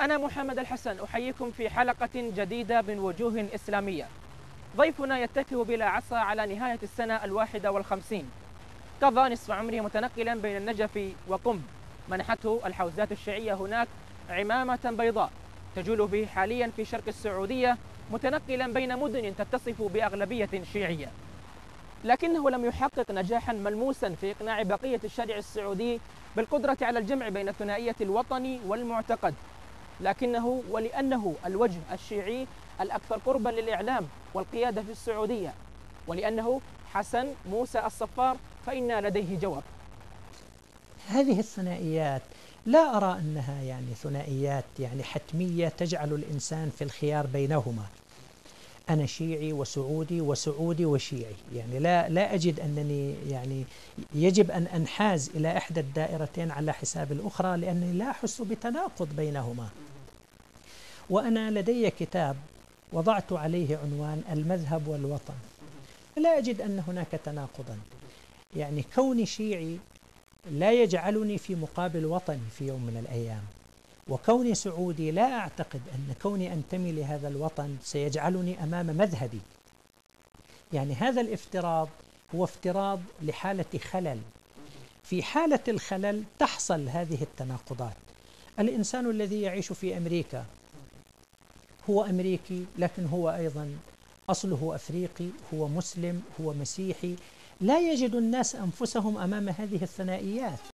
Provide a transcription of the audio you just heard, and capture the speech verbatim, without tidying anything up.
أنا محمد الحسن أحييكم في حلقة جديدة من وجوه إسلامية. ضيفنا يتكئ بلا عصا على نهاية السنة الواحدة والخمسين، قضى نصف عمره متنقلا بين النجف وقم. منحته الحوزات الشيعية هناك عمامة بيضاء تجول به حاليا في شرق السعودية، متنقلا بين مدن تتصف بأغلبية شيعية، لكنه لم يحقق نجاحا ملموسا في إقناع بقية الشارع السعودي بالقدرة على الجمع بين ثنائية الوطن والمعتقد، لكنه ولأنه الوجه الشيعي الأكثر قربا للإعلام والقيادة في السعودية، ولأنه حسن موسى الصفار، فإن لديه جواب. هذه الثنائيات لا أرى أنها يعني ثنائيات يعني حتمية تجعل الإنسان في الخيار بينهما. أنا شيعي وسعودي وسعودي وشيعي، يعني لا لا أجد أنني يعني يجب أن أنحاز إلى إحدى الدائرتين على حساب الأخرى، لأنني لا أحس بتناقض بينهما. وأنا لدي كتاب وضعت عليه عنوان المذهب والوطن، لا أجد أن هناك تناقضا. يعني كوني شيعي لا يجعلني في مقابل وطني في يوم من الأيام، وكوني سعودي لا أعتقد أن كوني أنتمي لهذا الوطن سيجعلني أمام مذهبي. يعني هذا الافتراض هو افتراض لحالة خلل. في حالة الخلل تحصل هذه التناقضات. الإنسان الذي يعيش في أمريكا هو أمريكي، لكن هو أيضا أصله أفريقي، هو مسلم، هو مسيحي. لا يجد الناس أنفسهم أمام هذه الثنائيات.